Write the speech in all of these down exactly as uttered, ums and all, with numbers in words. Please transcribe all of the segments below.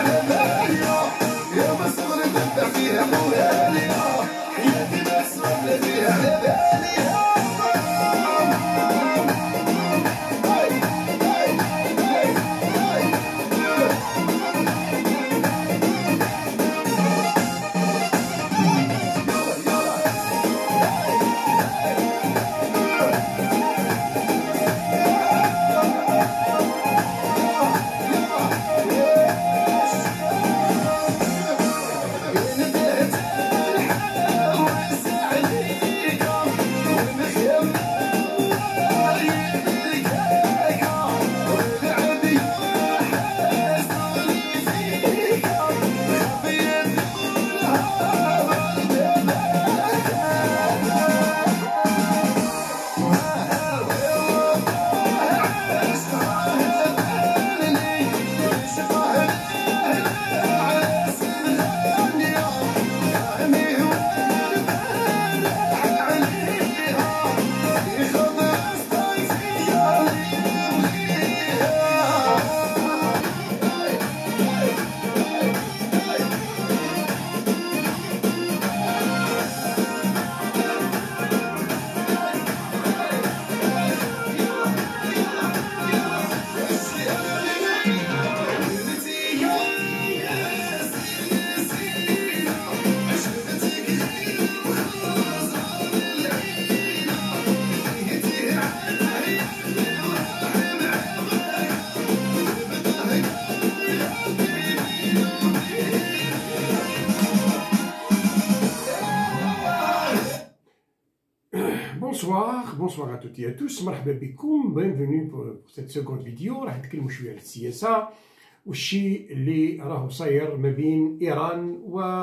Bonsoir, bonsoir à toutes et à tous, مرحبا بكم, bienvenue pour cette seconde vidéo. راح نتكلموا شويه على السياسه والشيء اللي راهو صاير ما بين ايران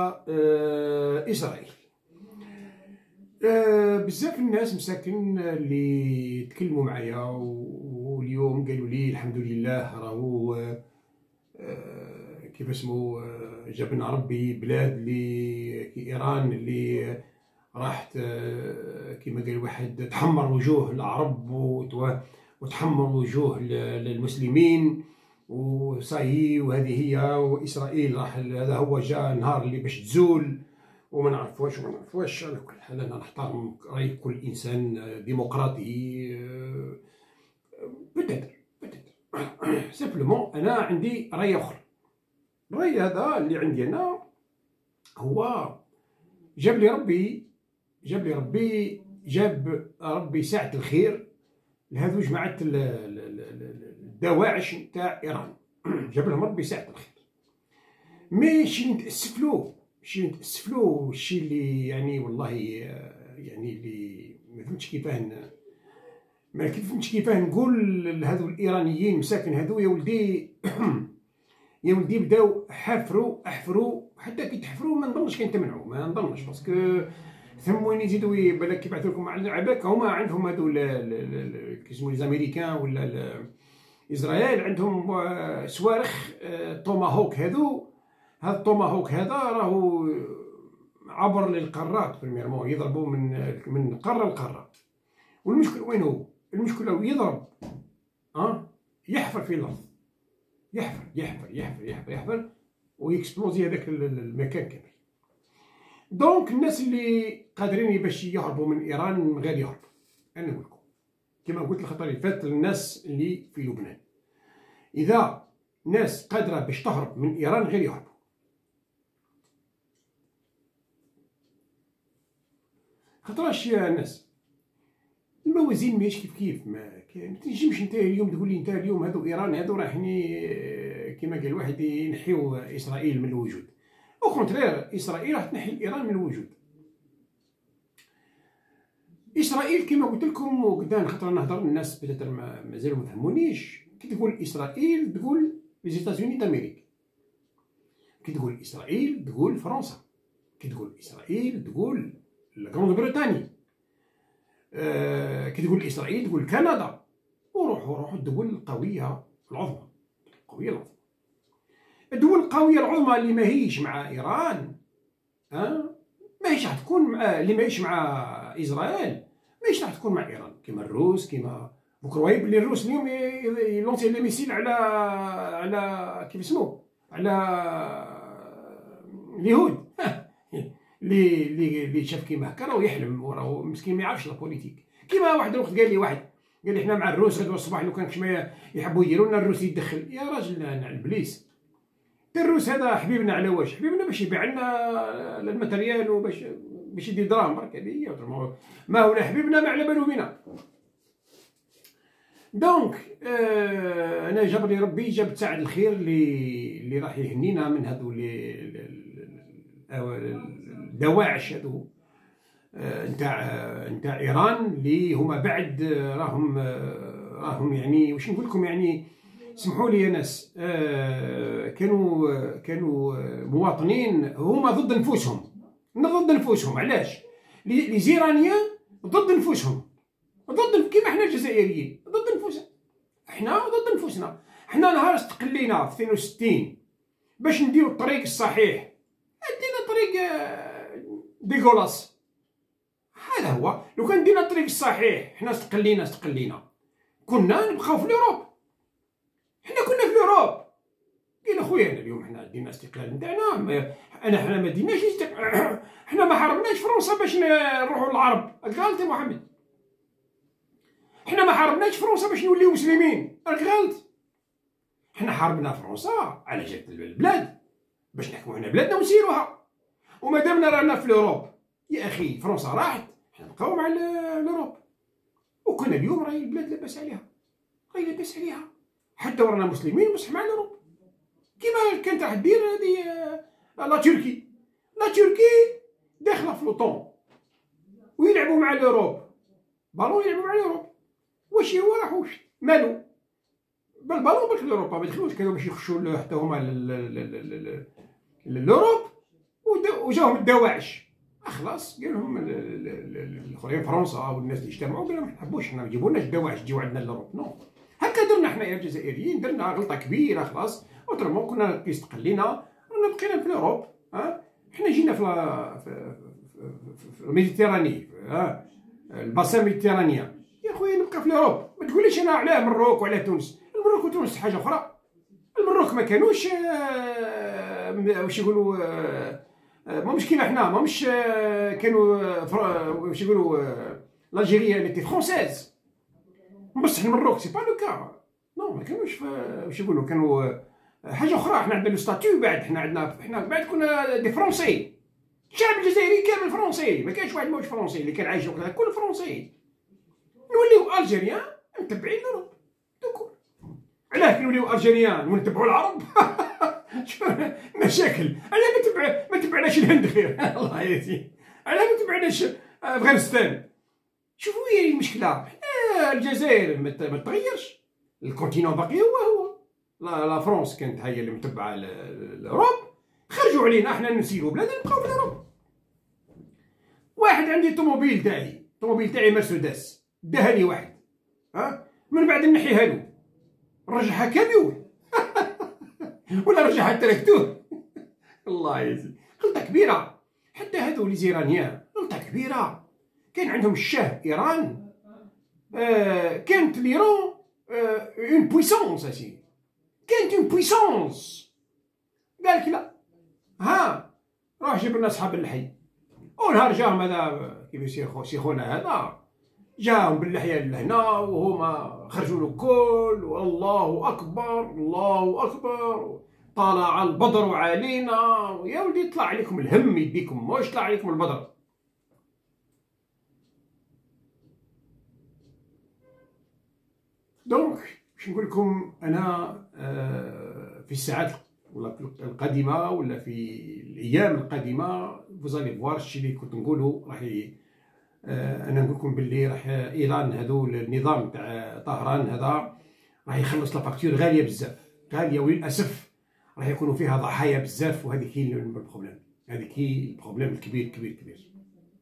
واسرائيل. بزاف الناس مساكن اللي تكلموا معايا واليوم قالوا لي الحمد لله راهو كيف اسمه جابنا ربي بلاد اللي كي ايران اللي راحت كما قال واحد تحمر وجوه العرب وتحمر وجوه المسلمين وصاي وهذه هي، واسرائيل راح هذا هو جاء النهار اللي باش تزول وما نعرفوش وما نعرفوش. على كل حال انا نحترم راي كل انسان ديمقراطي بتدر بتدر سيمبلومون انا عندي راي اخر. الراي هذا اللي عندي انا هو جاب لي ربي جاب لي ربي جاب ربي ساعة الخير لهذو جماعة الدواعش نتاع إيران. جاب لهم ربي ساعة الخير. مي شي اللي نتأسف له شي اللي نتأسف له الشي اللي يعني والله يعني اللي ما فهمتش كيفاه ما فهمتش كيفاه نقول لهذو الإيرانيين مساكن هذو يا ولدي يا ولدي بداو حفروا احفروا حتى كي تحفروا ما نظنش كاين تمنعوا ما نظنش باسكو ثم وين يزيدوا بالك يبعثوا لكم على عباك هما عندهم هذو كيسموا لي امريكان ولا اسرائيل عندهم صواريخ توماهوك. هذو هذا التوماهوك هذا راهو عبر للقارات بريميرمون يضربوا من من قاره لقاره. والمشكل وين هو؟ المشكله يضرب اه يحفر في الارض يحفر يحفر يحفر يحفر يحفر ويكسبلوزي هذاك المكان كامل. دونك الناس اللي قادرين باش يهربوا من ايران غير يهربوا. انا نقول لكم كما قلت الخطره اللي فاتت للناس اللي في لبنان، اذا ناس قادره باش تهرب من ايران غير يهربوا. خاطرش يا ناس الموازين ماهيش كيف كيف، ما تنجمش انت اليوم تقول لي انت اليوم هذو ايران هذو رايحين كما قال واحد ينحيو اسرائيل من الوجود. او كونترير اسرائيل راح تنحي ايران من الوجود. اسرائيل كما قلت لكم وقدام خاطر نهضر الناس بتاتر مازالوا ما فهمونيش. كي تقول اسرائيل تقول لي زيتازوني دامريك، كي تقول اسرائيل تقول فرنسا، كي تقول اسرائيل تقول لا بريطانيا، آه كي تقول اسرائيل تقول كندا، وروحوا روحوا الدول القويه العظمى القويه العظمى. الدول القويه العظمى اللي ماهيش مع ايران ها ماهيش راح تكون مع اللي ماهيش مع اسرائيل ماهيش راح تكون مع ايران، كيما الروس كيما بكره بلي الروس اليوم يلونسي لي ميسيل على على كيف اسمو على اليهود اللي اللي اللي شاف كيما هكا راه يحلم وراه مسكين ما يعرفش لا بوليتيك. كيما واحد الوقت قال لي واحد، قال لي حنا مع الروس غدوه الصباح لو كان كشما يحبوا يديروا لنا الروس يدخل. يا راجل على البليس، الروس هذا حبيبنا على واش؟ حبيبنا باش يبيع لنا الماتريال وباش باش يدير دراهم برك. هذه هي ما هو لا حبيبنا ما على بالو بينا. دونك آه انا جاب لي ربي جاب ساعد الخير اللي اللي راح يهنينا من هذو الدواعش هذو نتاع نتاع ايران اللي هما بعد راهم راهم يعني واش نقول لكم، يعني سمحوا لي يا ناس، آه كانوا كانوا مواطنين هما ضد نفوسهم، ضد نفوسهم. علاش؟ لي زيرانيين ضد نفوسهم، ضد كيما حنا الجزائريين ضد نفوسنا. حنا ضد نفوسنا. حنا نهار استقلينا في اثنين وستين باش نديرو الطريق الصحيح، دينا طريق ديغولاس. هذا هو. لو كان دينا الطريق الصحيح حنا استقلينا استقلينا كنا نبقاو في الاوروب. حنا كنا في الاوروب. قال خويا انا اليوم حنا دينا استقلال نتاعنا، انا حنا ما ديناش استقلال، حنا ما حاربناش فرنسا باش نروحوا للعرب. غلط يا محمد. حنا ما حاربناش فرنسا باش نوليو مسلمين. راك غلط. حنا حاربنا فرنسا على جهه البلاد باش نحكموا حنا بلادنا ونسيروها. ومادامنا رانا في الاوروب يا اخي، فرنسا راحت حنا نبقاو مع الاوروب. وكنا اليوم راهي البلاد لاباس عليها، راهي لاباس عليها، حتى ورانا مسلمين بصح مع الاوروب. كيما كانت راح دير هذه لا تركي. لا تركي داخله في لوطون ويلعبوا مع الاوروب، بالون يلعبوا مع الاوروب. واش هو راح واش مالو بالبالون باش الاوروبا ما دخلوش، كانوا باش يخشوا حتى هما للاوروب وجاهم الدواعش. خلاص قال لهم الاخرين فرنسا والناس اللي اجتمعوا قال لهم ما نحبوش، حنا ما يجيبولناش الدواعش يجيو عندنا للاوروب. نو، هكا درنا حنا يا الجزائريين، درنا غلطه كبيره. خلاص اوترمون كنا كي استقلينا رانا بقينا في الاوروب. ها حنا جينا في في الميديتيراني، ها الباسان ميديتيرانيا. يا خويا نبقى في الاوروب. ما تقوليش انا علاه مروك وعلى تونس. المروك وتونس حاجه اخرى. المروك ما كانوش واش يقولوا ماهمش كيما حنا، ماهمش كانوا واش يقولوا الجيريا اللي تي فرونسيز. بصح المروك سي با لو كا. نو ما كانوش واش يقولوا، كانوا حاجه اخرى. حنا عندنا لو ستاتيو بعد، حنا عندنا حنا بعد كنا دي فرونسي. الشعب الجزائري كامل فرونسي، ما كانش واحد ماهوش فرونسي اللي كان عايش وقتها، كل فرونسي. نوليو الجيريان متبعين الاوروب دوكور. علاه كي نوليو الجيريان ونتبعوا العرب؟ مشاكل. علاه ما تبع ما تبعناش الهند خير؟ الله يهديك. علاه ما تبعناش افغانستان؟ شوفوا هي المشكله. الجزائر ما تغيرش، الكونتينون باقي هو هو. لا, لا فرنسا كانت هي اللي متبعه الاوروب، خرجوا علينا حنا نسيروا بلادنا نبقاو في الاوروب. واحد عندي طوموبيل تاعي، طوموبيل تاعي مرسيدس، داها لي واحد، ها من بعد نحيها له نرجعها كاميون ولا نرجعها تراكتور. الله يزيد، غلطه كبيره. حتى هذو لي زيرانيان غلطه كبيره. كان عندهم الشاه ايران، آه كانت ليران آه اون بويسونس، اسي كانت اون بويسونس. قالك لا، ها روح جيب لنا صحاب اللحي. ونهار جاهم هذا كيف يصير شيخونا هذا، جاهم باللحيه لهنا وهما خرجوا له الكل، والله اكبر الله اكبر، طلع البدر علينا. يا ولدي طلع عليكم الهم يديكم، واش طلع عليكم البدر. دونك باش نقول لكم انا في الساعات القادمه ولا في الايام القادمه فوزالي فوار الشيء اللي كنت نقوله راح انا نقول لكم باللي راح ايران هذو النظام تاع طهران هذا راح يخلص لا فاكتور غاليه بزاف، غاليه وللاسف راح يكونوا فيها ضحايا بزاف. وهذيك هي البروبليم، هذيك هي البروبليم الكبير كبير كبير.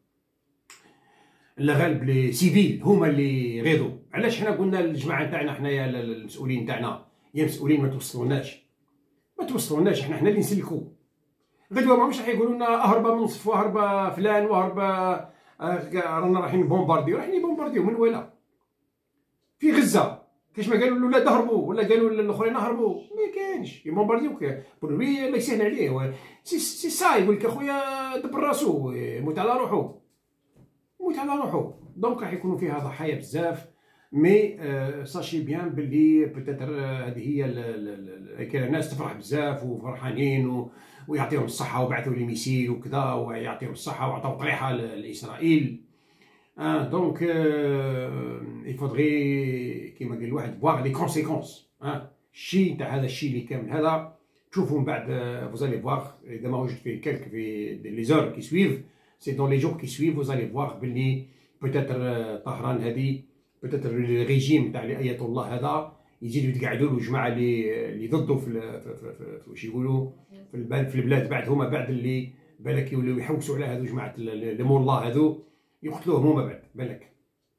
لا غالب لي سيفيل هما اللي غيضوا. علاش حنا قلنا الجماعه تاعنا حنايا المسؤولين تاعنا يا مسؤولين ما توصلوناش ما توصلوناش حنا حنا اللي نسلكوا. غدوه ماهمش راح يقولوا لنا اهربا منصف وهربا فلان وهربا رانا رايحين بومبارديو. رايحين بومبارديو من ولا؟ في غزه كاش ما قالوا الاولاد هربوا ولا قالوا الاخرين هربوا، ما كانش يبومبارديوك بور لوي الله يسهل عليه. سي سي سا يقول لك اخويا دبر راسو يموت على روحو، يموت على روحو. دونك راح يكونوا فيها ضحايا بزاف. مي ساشي بيان باللي بوتيتر هذه هي كاين الناس تفرح بزاف وفرحانين ويعطيهم الصحه وبعثوا لي ميسيل وكذا ويعطيهم الصحه وعطاو طريحه لاسرائيل. اه دونك il faudrait كيما قال الواحد voir les conséquences. اه الشيء تاع هذا الشيء اللي كامل هذا تشوفوا من بعد vous allez voir اذا ما وجد في كلك في لي زور كي سويف سي دون لي جور كي سويف vous allez voir باللي بوتيتر طهران هذه بوتيتر الريجيم تاع اية الله هذا يزيدوا يتقعدوا له جماعه اللي اللي ضده في في واش يقولوا في البلاد في البلاد بعد هما بعد اللي بالك يوليو يحوسوا على هذو جماعه لي مولاه هذو يقتلوهم هما بعد بالك.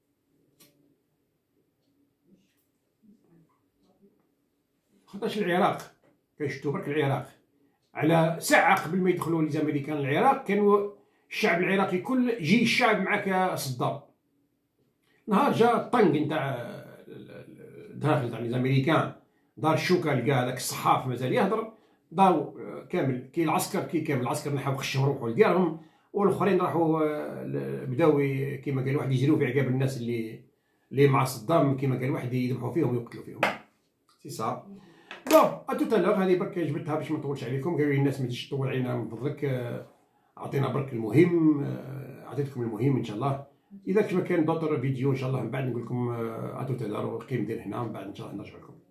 خاطرش العراق كنشفتو برك العراق على ساعه قبل ما يدخلوا لي زاميريكان العراق كانوا الشعب العراقي كل جي الشعب معاك صدام. نهار جا الطنق نتاع داخل تاع لي زاميريكان دار الشوكه لقى هذاك الصحاف مازال يهضر داروا كامل كي العسكر كي كامل العسكر نحاو خشوا روحوا لديارهم والاخرين راحوا بداو كيما قال واحد يجريو في عقاب الناس اللي اللي مع صدام كيما قال واحد يذبحوا فيهم ويقتلوا فيهم. سي صا بون اتوتالوغ هذه برك جبتها باش ما نطولش عليكم. قالوا لي الناس ما تجيش تطول علينا من فضلك، اعطينا برك المهم، اعطيتكم المهم ان شاء الله. اذا كما كان دوطر فيديو ان شاء الله من بعد نقول لكم اتوتالوغ القيم ديال هنا من بعد ان شاء الله نرجع لكم.